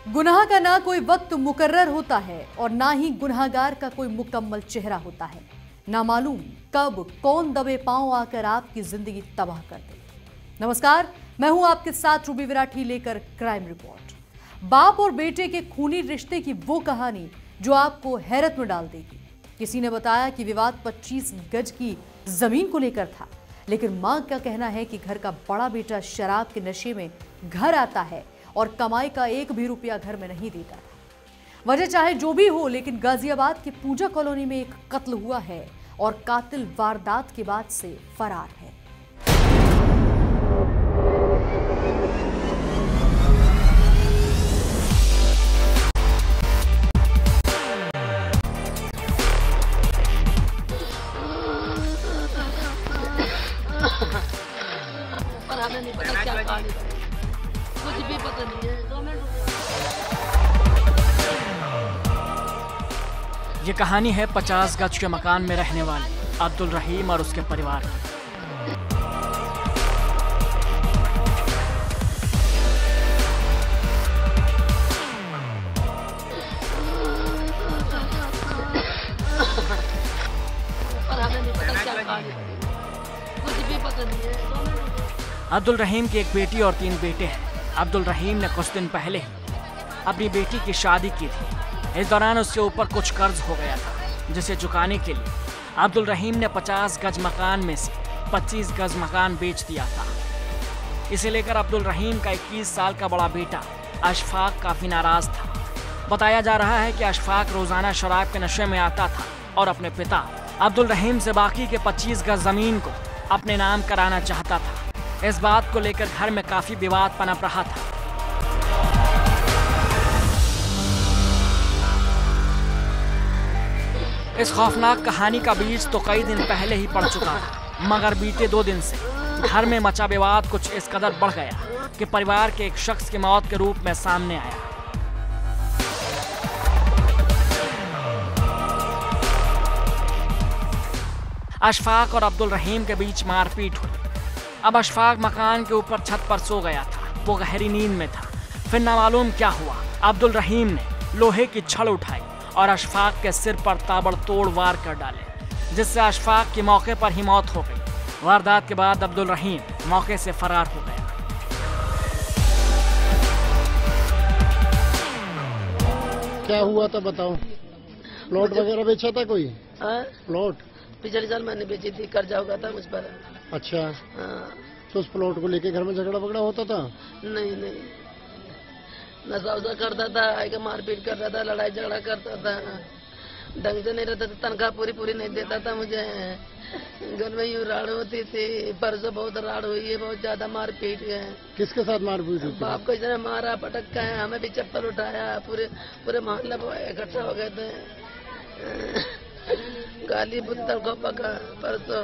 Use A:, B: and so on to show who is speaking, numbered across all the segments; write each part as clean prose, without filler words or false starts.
A: गुनाह का ना कोई वक्त मुकर्रर होता है और ना ही गुनाहगार का कोई मुकम्मल चेहरा होता है। ना मालूम कब कौन दबे पांव आकर आपकी जिंदगी तबाह कर दे। नमस्कार, मैं हूं आपके साथ रूबी विराठी लेकर क्राइम रिपोर्ट। बाप और बेटे के खूनी रिश्ते की वो कहानी जो आपको हैरत में डाल देगी। किसी ने बताया कि विवाद 25 गज की जमीन को लेकर था, लेकिन मां का कहना है कि घर का बड़ा बेटा शराब के नशे में घर आता है और कमाई का एक भी रुपया घर में नहीं देता था। वजह चाहे जो भी हो, लेकिन गाजियाबाद के पूजा कॉलोनी में एक कत्ल हुआ है और कातिल वारदात के बाद से फरार है।
B: पर हमें नहीं पता क्या कहानी, कुछ भी पता नहीं है। 2 मिनट।
C: ये कहानी है 50 गज के मकान में रहने वाले अब्दुल रहीम और उसके परिवार की।
B: पर हमें नहीं पता क्या कहानी, कुछ भी पता नहीं है। 2 मिनट।
C: अब्दुल रहीम की एक बेटी और 3 बेटे हैं। अब्दुल रहीम ने कुछ दिन पहले ही अपनी बेटी की शादी की थी। इस दौरान उसके ऊपर कुछ कर्ज हो गया था, जिसे चुकाने के लिए अब्दुल रहीम ने 50 गज मकान में से 25 गज मकान बेच दिया था। इसे लेकर अब्दुल रहीम का 21 साल का बड़ा बेटा अशफाक काफी नाराज था। बताया जा रहा है कि अशफाक रोजाना शराब के नशे में आता था और अपने पिता अब्दुल रहीम से बाकी के 25 गज जमीन को अपने नाम कराना चाहता था। इस बात को लेकर घर में काफी विवाद पनप रहा था। इस खौफनाक कहानी का बीज तो कई दिन पहले ही पड़ चुका था, मगर बीते 2 दिन से घर में मचा विवाद कुछ इस कदर बढ़ गया कि परिवार के एक शख्स की मौत के रूप में सामने आया। अशफाक और अब्दुल रहीम के बीच मारपीट हुई। अब अशफाक मकान के ऊपर छत पर सो गया था, वो गहरी नींद में था। फिर ना मालूम क्या हुआ, अब्दुल रहीम ने लोहे की छड़ उठाई और अशफाक के सिर पर ताबड़तोड़ वार कर डाले, जिससे अशफाक की मौके पर ही मौत हो गई। वारदात के बाद अब्दुल रहीम मौके से फरार हो गया।
D: क्या हुआ था बताओ? प्लॉट वगैरह बेचा था कोई? प्लॉट
B: पिछले साल मैंने बेची थी, कर्जा हो गया था मुझ पर।
D: अच्छा, तो उस प्लॉट को लेके घर में झगड़ा वगड़ा होता था?
B: नहीं, नशा वशा करता था, आके मारपीट करता था, लड़ाई झगड़ा करता था, ढंग से नहीं रहता था, तनख्वाह पूरी नहीं देता था मुझे। घर में यूँ राड़ होती थी, परसों बहुत राड़ हुई है, बहुत ज्यादा मारपीट है।
D: किसके साथ मारपीट हुई?
B: बाप को इतना मारा, पटका है, हमें भी चप्पल उठाया, पूरे मोहल्ला इकट्ठा हो गए थे। गाली बुत्तर को पका परसों।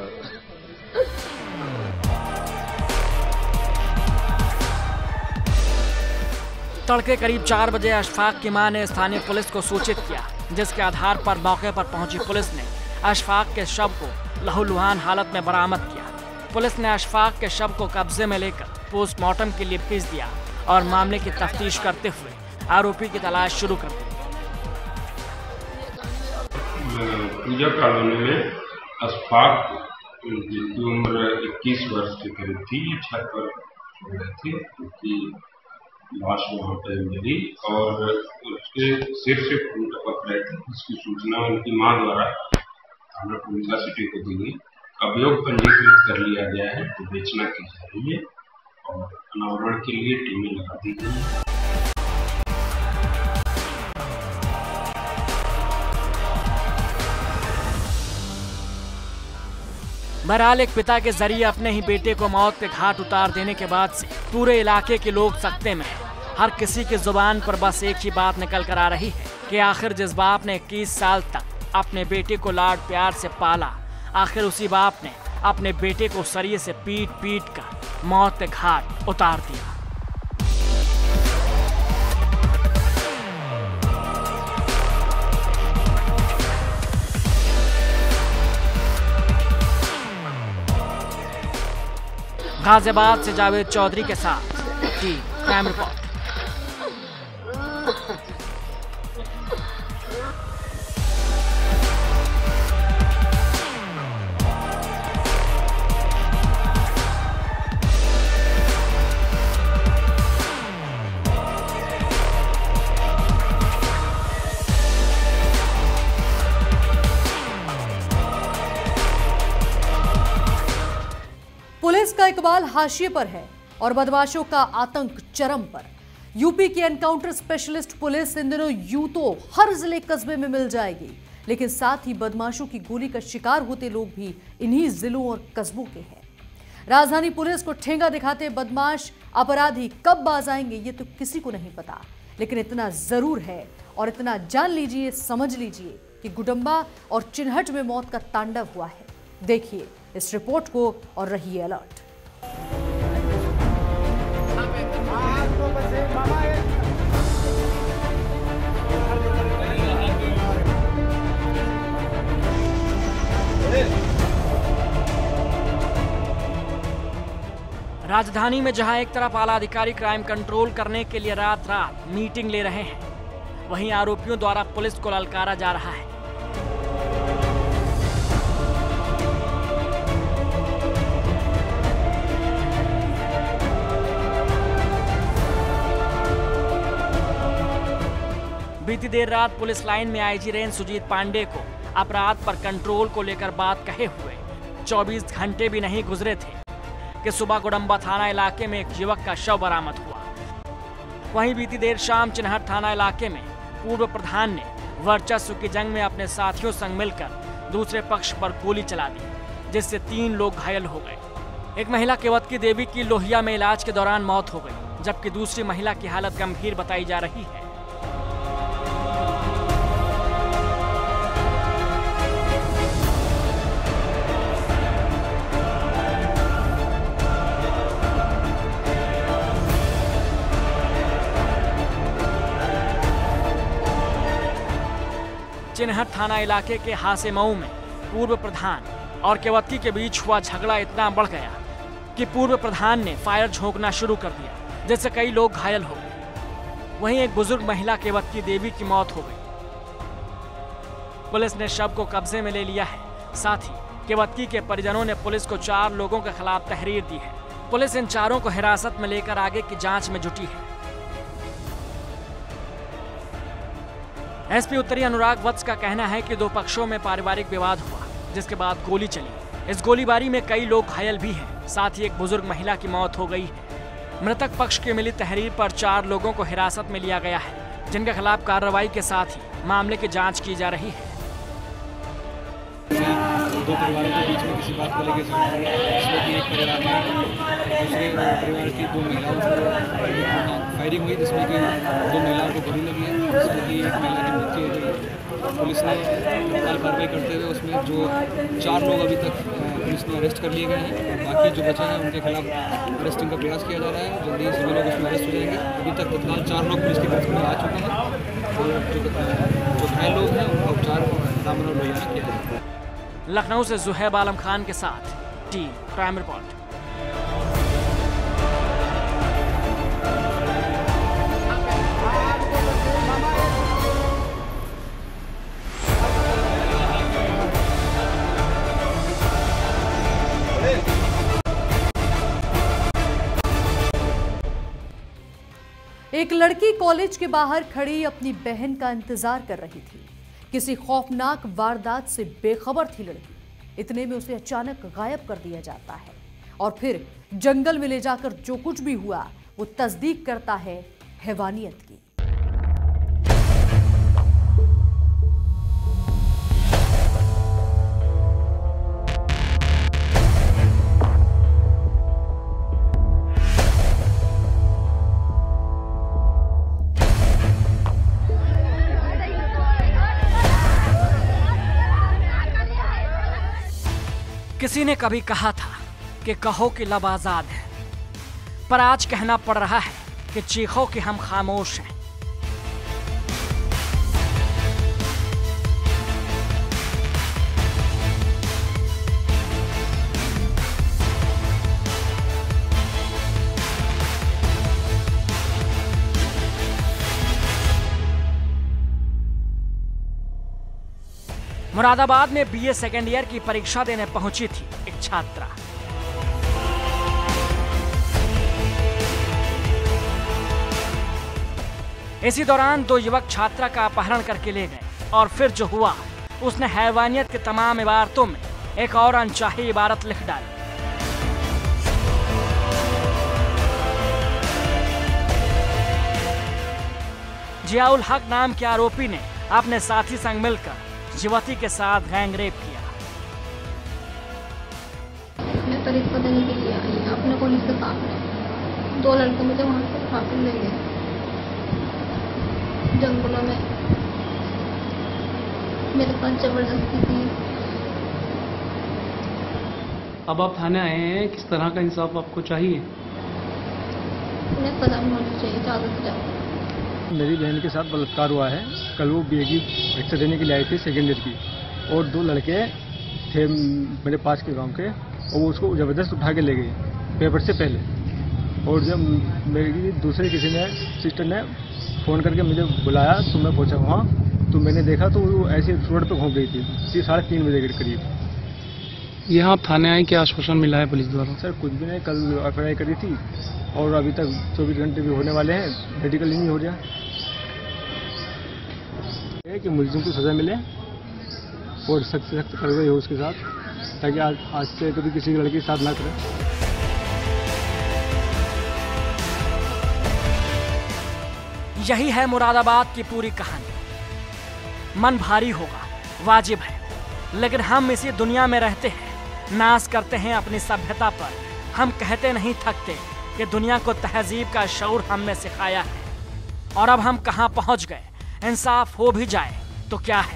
C: तड़के करीब 4 बजे अशफाक की मां ने स्थानीय पुलिस को सूचित किया, जिसके आधार पर मौके पर पहुंची पुलिस ने अशफाक के शव को लहूलुहान हालत में बरामद किया। पुलिस ने अशफाक के शव को कब्जे में लेकर पोस्टमार्टम के लिए भेज दिया और मामले की तफ्तीश करते हुए आरोपी की तलाश शुरू कर दी।
E: पूजा कॉलोनी में अशफाक जिनकी उम्र 21 वर्ष के करीब थी, छत पर सो रहे थे, उसकी लाश वहाँ पे मिली और उसके सिर से खून टपक रहे थे। इसकी सूचना उनकी मां द्वारा थाना पूजा सिटी को दी गई। अभियोग पंजीकृत कर लिया गया है, तो बेचना की जा रही है और अनावरण के लिए टीमें लगा दी गई है।
C: बहरहाल एक पिता के जरिए अपने ही बेटे को मौत के घाट उतार देने के बाद से पूरे इलाके के लोग सख्ते में हैं। हर किसी की जुबान पर बस एक ही बात निकल कर आ रही है कि आखिर जिस बाप ने 21 साल तक अपने बेटे को लाड प्यार से पाला, आखिर उसी बाप ने अपने बेटे को सरिये से पीट कर मौत के घाट उतार दिया। गाजियाबाद से जावेद चौधरी के साथ क्राइम रिपोर्ट।
A: का इकबाल हाशिए पर है और बदमाशों का आतंक चरम पर। यूपी की एनकाउंटर स्पेशलिस्ट पुलिस इन दिनों यूं तो हर जिले कस्बे में मिल जाएगी, लेकिन साथ ही बदमाशों की गोली का शिकार होते लोग भी इन्हीं जिलों और कस्बों के हैं। राजधानी पुलिस को ठेंगा दिखाते बदमाश अपराधी कब बाज आएंगे ये तो किसी को नहीं पता, लेकिन इतना जरूर है और इतना जान लीजिए, समझ लीजिए कि गुडम्बा और चिन्हट में मौत का तांडव हुआ है। देखिए इस रिपोर्ट को और रहिए अलर्ट।
C: राजधानी में जहां एक तरफ आला अधिकारी क्राइम कंट्रोल करने के लिए रात रात मीटिंग ले रहे हैं, वहीं आरोपियों द्वारा पुलिस को ललकारा जा रहा है। बीती देर रात पुलिस लाइन में आईजी रेंज सुजीत पांडे को अपराध पर कंट्रोल को लेकर बात कहे हुए 24 घंटे भी नहीं गुजरे थे कि सुबह गुडम्बा थाना इलाके में एक युवक का शव बरामद हुआ। वहीं बीती देर शाम चिन्हट थाना इलाके में पूर्व प्रधान ने वर्चस्व की जंग में अपने साथियों संग मिलकर दूसरे पक्ष पर गोली चला दी, जिससे 3 लोग घायल हो गए। एक महिला केवतकी देवी की लोहिया में इलाज के दौरान मौत हो गई, जबकि दूसरी महिला की हालत गंभीर बताई जा रही है। चिन्हट थाना इलाके के हासेमऊ में पूर्व प्रधान और केवतकी के बीच हुआ झगड़ा इतना बढ़ गया कि पूर्व प्रधान ने फायर झोंकना शुरू कर दिया, जिससे कई लोग घायल हो गए। वहीं एक बुजुर्ग महिला केवतकी देवी की मौत हो गई। पुलिस ने शव को कब्जे में ले लिया है। साथ ही केवतकी के परिजनों ने पुलिस को 4 लोगों के खिलाफ तहरीर दी है। पुलिस इन 4 को हिरासत में लेकर आगे की जांच में जुटी है। एसपी उत्तरी अनुराग वत्स का कहना है कि 2 पक्षों में पारिवारिक विवाद हुआ, जिसके बाद गोली चली। इस गोलीबारी में कई लोग घायल भी हैं। साथ ही एक बुजुर्ग महिला की मौत हो गई है। मृतक पक्ष की मिली तहरीर पर 4 लोगों को हिरासत में लिया गया है, जिनके खिलाफ कार्रवाई के साथ ही मामले की जांच की जा रही है।
F: 2 परिवारों के बीच में किसी बात को लेकर झगड़ा हुआ, जिसमें कि एक परिवार में दूसरे परिवार की 2 महिलाओं को फायरिंग हुई, जिसमें कि 2 महिलाओं को गोली लगी है, जिसमें कि एक महिला की मृत्यु हो गई। पुलिस ने तत्काल कार्रवाई करते हुए उसमें जो 4 लोग अभी तक पुलिस ने अरेस्ट कर लिए गए हैं, और बाकी जो बचे हैं उनके खिलाफ अरेस्टिंग का प्रयास किया जा रहा है। जल्दी ही सभी लोग उसमें अरेस्ट हो जाएंगे। अभी तक तत्काल 4 लोग पुलिस की गिरफ्त में आ चुके हैं, और जो घायल लोग हैं उनका उपचार दामन और लोहिया में किया जा रहा है।
C: लखनऊ से जुहैब आलम खान के साथ टीम क्राइम रिपोर्ट।
A: एक लड़की कॉलेज के बाहर खड़ी अपनी बहन का इंतजार कर रही थी। किसी खौफनाक वारदात से बेखबर थी लड़की। इतने में उसे अचानक गायब कर दिया जाता है और फिर जंगल में ले जाकर जो कुछ भी हुआ वो तस्दीक करता है हैवानियत की।
C: किसी ने कभी कहा था कि कहो कि लब आजाद है, पर आज कहना पड़ रहा है कि चीखो कि हम खामोश हैं। मुरादाबाद में बीए सेकेंड ईयर की परीक्षा देने पहुंची थी एक छात्रा। इसी दौरान 2 युवक छात्रा का अपहरण करके ले गए और फिर जो हुआ उसने हैवानियत के तमाम इबारतों में एक और अनचाही इबारत लिख डाली। जियाउल हक नाम के आरोपी ने अपने साथी संग मिलकर युवती के साथ गैंग रेप किया।
G: मैं तरीका देने के लिए आई अपने पुलिस के सामने, 2 लड़के मुझे वहाँ से उठा कर ले गए जंगलों में, मेरे पास जबरदस्ती की।
H: अब आप थाने आए हैं, किस तरह का इंसाफ आपको चाहिए?
G: उन्हें सजा होनी चाहिए ज़्यादा से ज़्यादा।
I: मेरी बहन के साथ बलात्कार हुआ है। कल वो बीए की परीक्षा देने के लिए आई थी सेकेंड ईयर की, और 2 लड़के थे मेरे पास के गांव के, और वो उसको ज़बरदस्त उठा के ले गए पेपर से पहले। और जब मेरी दूसरे किसी ने सिस्टर ने फ़ोन करके मुझे बुलाया तो मैं पहुंचा वहाँ, तो मैंने देखा तो वो ऐसे रोड पे घूम रही थी 3:30 बजे के करीब।
H: यहाँ आप थाने आए, क्या आश्वासन मिला है पुलिस द्वारा?
I: सर कुछ भी नहीं, कल एफआईआर करी थी और अभी तक 24 घंटे भी होने वाले हैं, मेडिकल नहीं हो रहा है कि मुलजिम को सज़ा मिले और सख्त से सख्त कार्रवाई हो उसके साथ, ताकि आज से कभी किसी लड़की के साथ ना करें।
C: यही है मुरादाबाद की पूरी कहानी। मन भारी होगा, वाजिब है, लेकिन हम इसी दुनिया में रहते हैं, नाज करते हैं अपनी सभ्यता पर। हम कहते नहीं थकते कि दुनिया को तहजीब का शऊर हमने सिखाया है। और अब हम कहां पहुंच गए, इंसाफ हो भी जाए तो क्या है।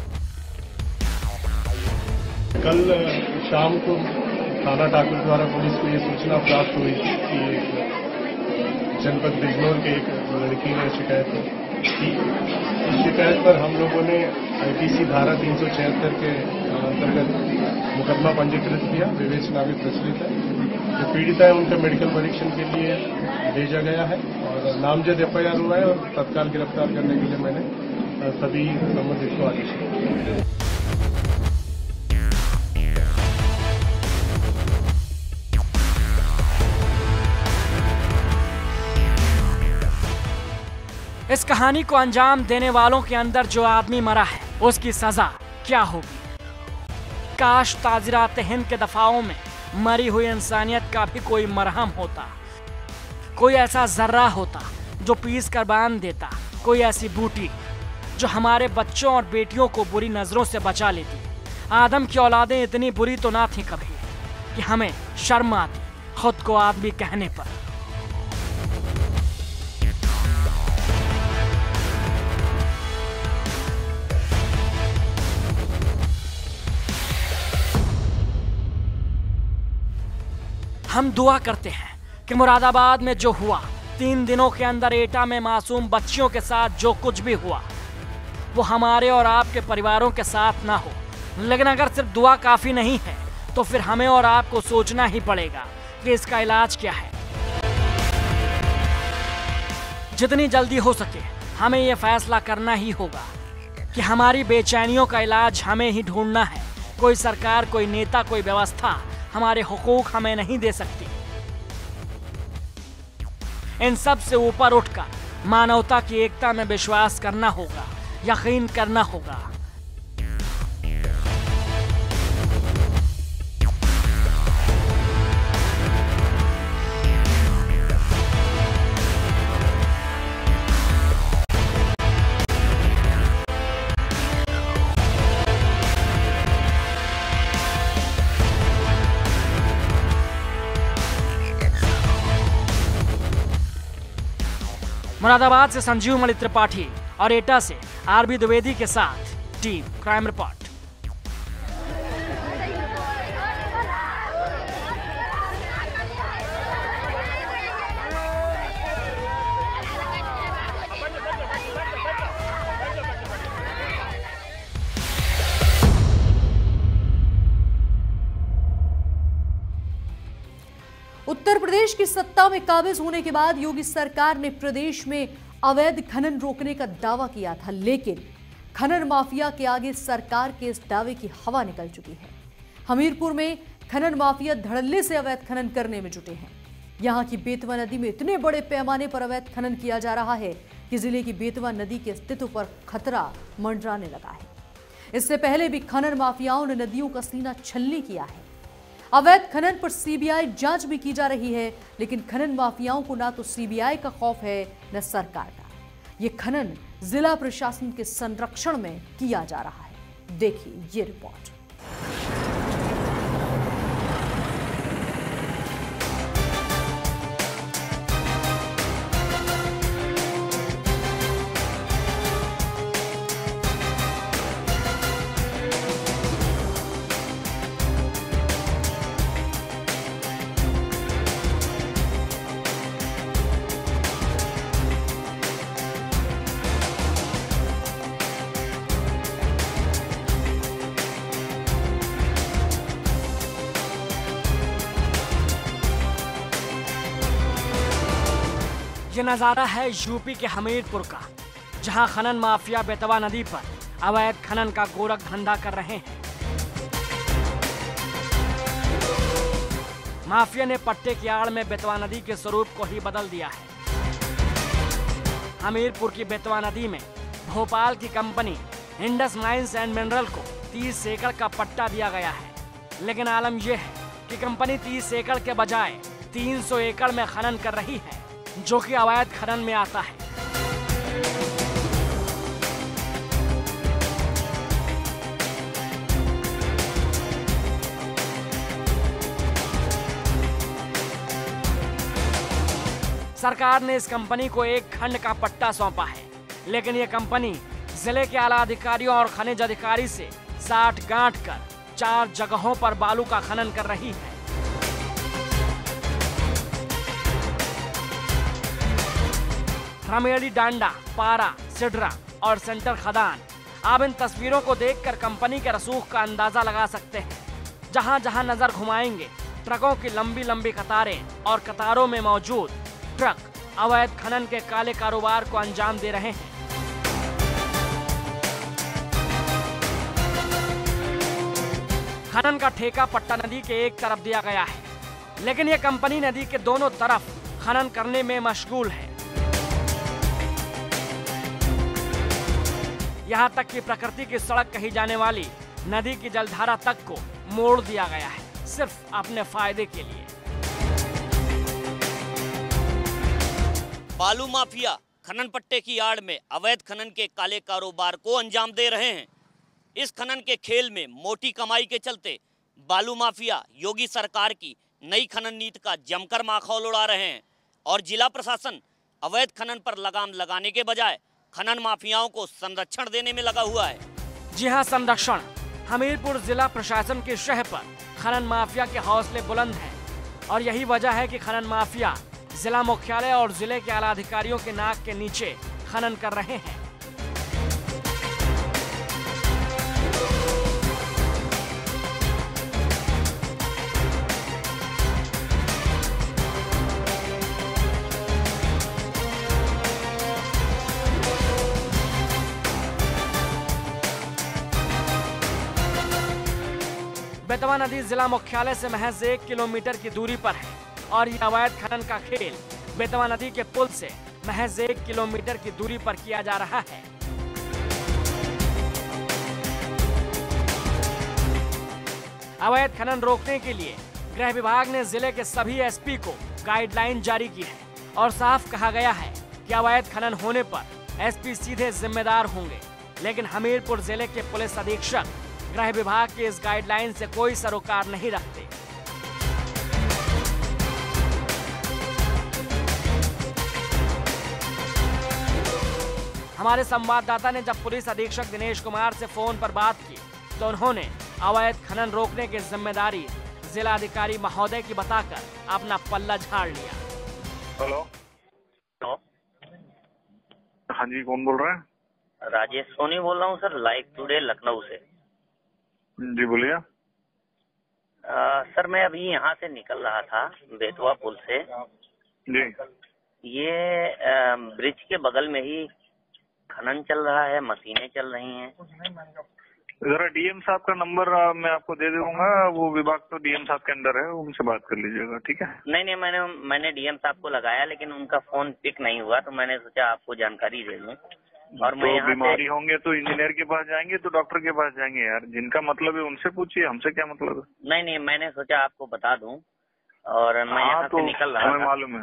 J: कल शाम को थाना ठाकुर द्वारा पुलिस को ये सूचना प्राप्त हुई कि जनपद बिजनौर के एक लड़की ने शिकायत की। इस शिकायत पर हम लोगों ने आईपीसी धारा 376 के अंतर्गत मुकदमा पंजीकृत किया, विवेचना भी प्रचलित है। जो पीड़िता है उनका मेडिकल परीक्षण के लिए भेजा गया है और नामजद एफआईआर हुआ है, और तत्काल गिरफ्तार करने के लिए मैंने सभी संबंधित को आदेश दिया।
C: इस कहानी को अंजाम देने वालों के अंदर जो आदमी मरा है, उसकी सजा क्या होगी? काश ताजिरात हिंद के दफाओं में मरी हुई इंसानियत का भी कोई मरहम होता, कोई ऐसा जर्रा होता जो पीस कर बांध देता, कोई ऐसी बूटी जो हमारे बच्चों और बेटियों को बुरी नजरों से बचा लेती। आदम की औलादें इतनी बुरी तो ना थी कभी कि हमें शर्म आती खुद को आदमी कहने पर। हम दुआ करते हैं कि मुरादाबाद में जो हुआ, 3 दिनों के अंदर एटा में मासूम बच्चियों के साथ जो कुछ भी हुआ, वो हमारे और आपके परिवारों के साथ ना हो। लेकिन अगर सिर्फ दुआ काफी नहीं है तो फिर हमें और आपको सोचना ही पड़ेगा कि इसका इलाज क्या है। जितनी जल्दी हो सके हमें यह फैसला करना ही होगा कि हमारी बेचैनियों का इलाज हमें ही ढूंढना है। कोई सरकार, कोई नेता, कोई व्यवस्था हमारे हुकूक हमें नहीं दे सकती। इन सब से ऊपर उठकर मानवता की एकता में विश्वास करना होगा, यकीन करना होगा। मुरादाबाद से संजीव मणि त्रिपाठी और एटा से आरबी द्विवेदी के साथ team crime report.
A: Uttar Pradesh की सत्ता में काबिज होने के बाद योगी सरकार ने प्रदेश में अवैध खनन रोकने का दावा किया था, लेकिन खनन माफिया के आगे सरकार के इस दावे की हवा निकल चुकी है। हमीरपुर में खनन माफिया धड़ल्ले से अवैध खनन करने में जुटे हैं। यहां की बेतवा नदी में इतने बड़े पैमाने पर अवैध खनन किया जा रहा है कि जिले की बेतवा नदी के अस्तित्व पर खतरा मंडराने लगा है। इससे पहले भी खनन माफियाओं ने नदियों का सीना छलनी किया है। अवैध खनन पर सीबीआई जांच भी की जा रही है, लेकिन खनन माफियाओं को ना तो सीबीआई का खौफ है न सरकार का। ये खनन जिला प्रशासन के संरक्षण में किया जा रहा है। देखिए ये रिपोर्ट।
C: ये नजारा है यूपी के हमीरपुर का, जहां खनन माफिया बेतवा नदी पर अवैध खनन का गोरख धंधा कर रहे हैं। माफिया ने पट्टे की आड़ में बेतवा नदी के स्वरूप को ही बदल दिया है। हमीरपुर की बेतवा नदी में भोपाल की company Indus mines and mineral को 30 एकड़ का पट्टा दिया गया है, लेकिन आलम यह है कि कंपनी 30 एकड़ के बजाय 300 एकड़ में खनन कर रही है, जो कि अवैध खनन में आता है। सरकार ने इस कंपनी को एक खंड का पट्टा सौंपा है, लेकिन यह कंपनी जिले के आला अधिकारियों और खनिज अधिकारी से 60 गांठ कर 4 जगहों पर बालू का खनन कर रही है। रमेड़ी, डांडा, पारा, सिडरा और सेंटर खदान। आप इन तस्वीरों को देखकर कंपनी के रसूख का अंदाजा लगा सकते हैं। जहां जहां नजर घुमाएंगे ट्रकों की लंबी लंबी कतारें, और कतारों में मौजूद ट्रक अवैध खनन के काले कारोबार को अंजाम दे रहे हैं। खनन का ठेका पट्टा नदी के एक तरफ दिया गया है, लेकिन यह कंपनी नदी के दोनों तरफ खनन करने में मशगूल है। यहाँ तक कि प्रकृति की सड़क कही जाने वाली नदी की जलधारा तक को मोड़ दिया गया है, सिर्फ अपने फायदे के लिए।
K: बालू माफिया खनन पट्टे की आड़ में अवैध खनन के काले कारोबार को अंजाम दे रहे हैं। इस खनन के खेल में मोटी कमाई के चलते बालू माफिया योगी सरकार की नई खनन नीति का जमकर माखौल उड़ा रहे हैं, और जिला प्रशासन अवैध खनन पर लगाम लगाने के बजाय खनन माफियाओं को संरक्षण देने में लगा हुआ है।
C: जी हां, संरक्षण। हमीरपुर जिला प्रशासन की शह पर खनन माफिया के हौसले बुलंद हैं, और यही वजह है कि खनन माफिया जिला मुख्यालय और जिले के आला अधिकारियों के नाक के नीचे खनन कर रहे हैं। बेतवा नदी जिला मुख्यालय से महज 1 किलोमीटर की दूरी पर है, और यह अवैध खनन का खेल बेतवा नदी के पुल से महज 1 किलोमीटर की दूरी पर किया जा रहा है। अवैध खनन रोकने के लिए गृह विभाग ने जिले के सभी एसपी को गाइडलाइन जारी की है, और साफ कहा गया है कि अवैध खनन होने पर एसपी सीधे जिम्मेदार होंगे। लेकिन हमीरपुर जिले के पुलिस अधीक्षक गृह विभाग के इस गाइडलाइन से कोई सरोकार नहीं रखते। हमारे संवाददाता ने जब पुलिस अधीक्षक दिनेश कुमार से फोन पर बात की, तो उन्होंने अवैध खनन रोकने की जिम्मेदारी जिला अधिकारी महोदय की बताकर अपना पल्ला झाड़ लिया।
L: हेलो, हाँ जी, कौन बोल रहा है?
M: राजेश सोनी बोल रहा हूँ सर, लाइव टुडे लखनऊ से।
L: जी बोलिए।
M: सर मैं अभी यहाँ से निकल रहा था बेतवा पुल से
L: जी।
M: ये ब्रिज के बगल में ही खनन चल रहा है, मशीनें चल रही हैं।
L: जरा डीएम साहब का नंबर मैं आपको दे दूंगा, वो विभाग तो डीएम साहब के अंदर है, उनसे बात कर लीजिएगा, ठीक है?
M: नहीं, मैंने डीएम साहब को लगाया, लेकिन उनका फोन पिक नहीं हुआ, तो मैंने सोचा आपको जानकारी दे दूं। और
L: तो
M: मैं यहाँ
L: बीमारी होंगे तो इंजीनियर के पास जाएंगे, तो डॉक्टर के पास जाएंगे यार, जिनका मतलब है उनसे पूछिए, हमसे क्या मतलब है?
M: नहीं, मैंने सोचा आपको बता दूं, और मैं यहाँ से निकल रहा था।
L: मालूम है,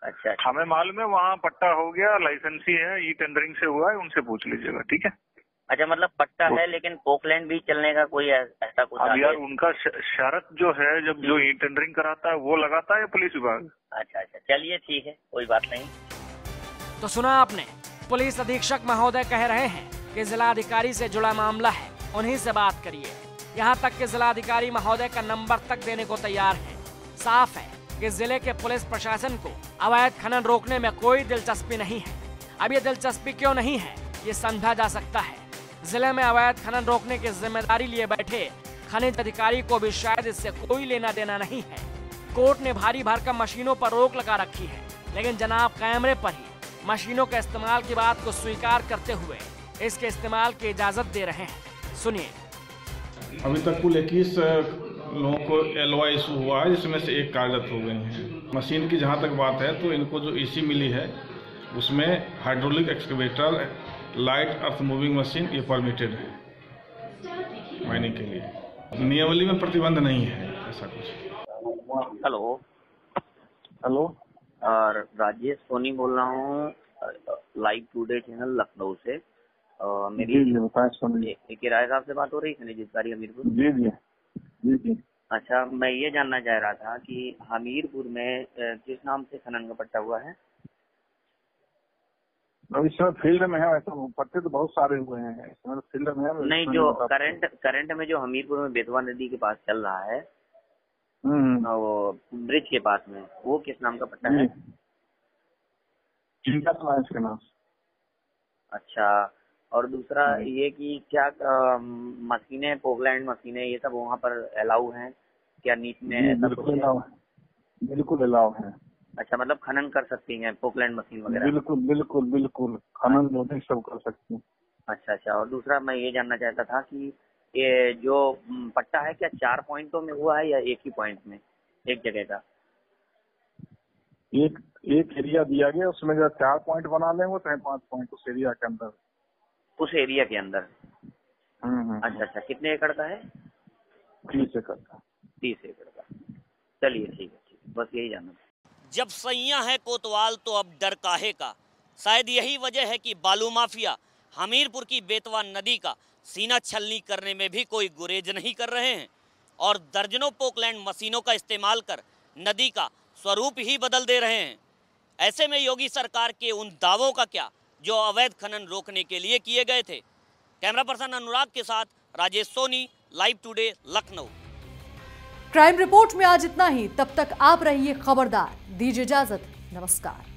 M: अच्छा,
L: हमें मालूम है वहाँ पट्टा हो गया, लाइसेंसी है, ई टेंडरिंग से हुआ है, उनसे पूछ लीजिएगा, ठीक है।
M: अच्छा, मतलब पट्टा है लेकिन पोकलैंड भी चलने का कोई ऐसा कुछ?
L: अब यार उनका शर्त जो है, जब जो ई टेंडरिंग कराता है वो लगाता है पुलिस विभाग।
M: अच्छा अच्छा, चलिए ठीक है, कोई बात नहीं।
C: तो सुना आपने, पुलिस अधीक्षक महोदय कह रहे हैं कि जिलाधिकारी से जुड़ा मामला है, उन्हीं से बात करिए। यहाँ तक कि जिलाधिकारी महोदय का नंबर तक देने को तैयार है। साफ है कि जिले के पुलिस प्रशासन को अवैध खनन रोकने में कोई दिलचस्पी नहीं है। अब ये दिलचस्पी क्यों नहीं है, ये समझा जा सकता है। जिले में अवैध खनन रोकने की जिम्मेदारी लिए बैठे खनिज अधिकारी को भी शायद इससे कोई लेना देना नहीं है। कोर्ट ने भारी भरकम मशीनों पर रोक लगा रखी है, लेकिन जनाब कैमरे पर ही मशीनों के इस्तेमाल की बात को स्वीकार करते हुए इसके इस्तेमाल की इजाजत दे रहे हैं। सुनिए।
N: अभी तक कुल 21 लोगों को LOI इशू हुआ है, जिसमें से 1 कार्यरत हो गई हैं। मशीन की जहां तक बात है तो इनको जो EC मिली है उसमें hydraulic excavator, light earth moving machine ये परमिटेड है माइनिंग के लिए। नियमावली में प्रतिबंध नहीं है ऐसा कुछ।
M: हेलो
O: हेलो,
M: और राजेश सोनी बोल रहा हूँ, लाइव टुडे चैनल लखनऊ से। मेरी किराए साहब से बात हो रही खनिज अधिकारी हमीरपुर?
O: जी जी।
M: अच्छा, मैं ये जानना चाह रहा था कि हमीरपुर में किस नाम से खनन का पट्टा हुआ है?
O: अब इस समय फील्ड में है, ऐसा पट्टे तो बहुत सारे हुए हैं इस समय फील्ड में है।
M: नहीं, जो करंट में जो हमीरपुर में बेतवा नदी के पास चल रहा है, वो ब्रिज के पास में, वो किस नाम का पट्टा है?
O: के नाम।
M: अच्छा, और दूसरा ये कि क्या मशीनें, पोकलैंड मशीनें, ये सब वहाँ पर अलाउ हैं क्या? नीट में
O: बिल्कुल अलाउ है।
M: अच्छा, मतलब खनन कर सकती हैं पोकलैंड मशीन वगैरह?
O: बिल्कुल बिल्कुल बिल्कुल, खनन लोडिंग सब कर सकती हैं।
M: अच्छा अच्छा, और दूसरा मैं ये जानना चाहता था कि ये जो पट्टा है क्या 4 पॉइंटों में हुआ है या एक ही पॉइंट में, एक जगह का?
O: एक एरिया दिया गया, उसमें जो 4 पॉइंट बना लेंगे चाहे 5 पॉइंट उस एरिया के अंदर।
M: उस एरिया के अंदर? अच्छा अच्छा, कितने एकड़ का है?
O: 30 एकड़ का।
M: 30 एकड़ का, चलिए ठीक है, बस यही जानना।
K: जब सैयां है कोतवाल तो अब डर काहे का। शायद यही वजह है कि बालू माफिया हमीरपुर की बेतवा नदी का सीना छलनी करने में भी कोई गुरेज नहीं कर रहे हैं और दर्जनों पोकलैंड मशीनों का इस्तेमाल कर नदी का स्वरूप ही बदल दे रहे हैं। ऐसे में योगी सरकार के उन दावों का क्या जो अवैध खनन रोकने के लिए किए गए थे। कैमरा पर्सन अनुराग के साथ Rajesh Soni, live today Lucknow.
A: Crime report में आज इतना ही। तब तक आप रहिए खबरदार। दीजिए इजाजत, नमस्कार।